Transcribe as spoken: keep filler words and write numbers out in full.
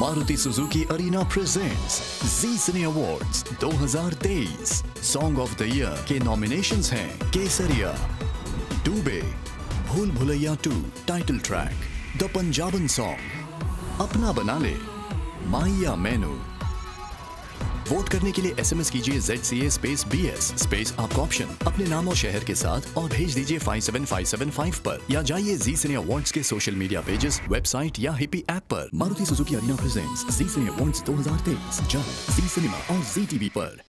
Maruti Suzuki Arena presents Zee cine awards दो हज़ार तेईस। सॉन्ग ऑफ द ईयर के नॉमिनेशंस हैं Kesariya, Doobey, Bhool Bhulaiyaa two title track, the Punjaban song, Apna Bana ले, माइया मैनू। वोट करने के लिए एसएमएस कीजिए Z C A space B S space आपका ऑप्शन अपने नाम और शहर के साथ और भेज दीजिए five seven five seven five पर, या जाइए जी सिने अवार्ड्स के सोशल मीडिया पेजेस, वेबसाइट या हिपी ऐप पर। Maruti Suzuki Arena presents Zee cine awards दो हज़ार तेईस जल्द जी सिनेमा और जी टीवी पर।